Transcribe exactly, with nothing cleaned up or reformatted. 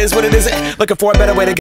is what it isn't. Looking for a better way to